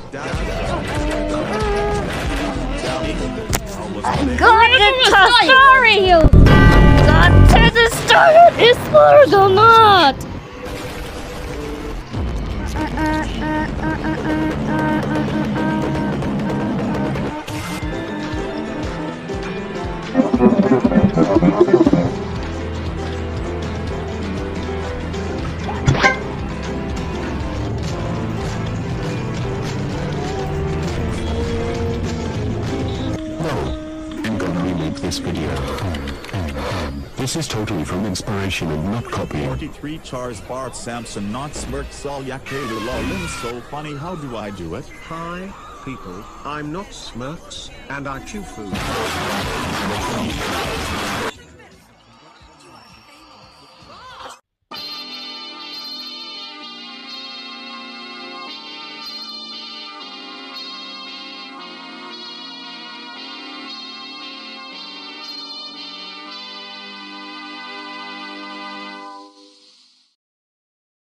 I'm going to destroy you! Got to destroy this world or not! This video. This is totally from inspiration and not copy. 43 Chars Bart Samson not smirk Sol Yakelu Lolim so funny how do I do it? Hi, people, I'm not Smirks, and I chew food.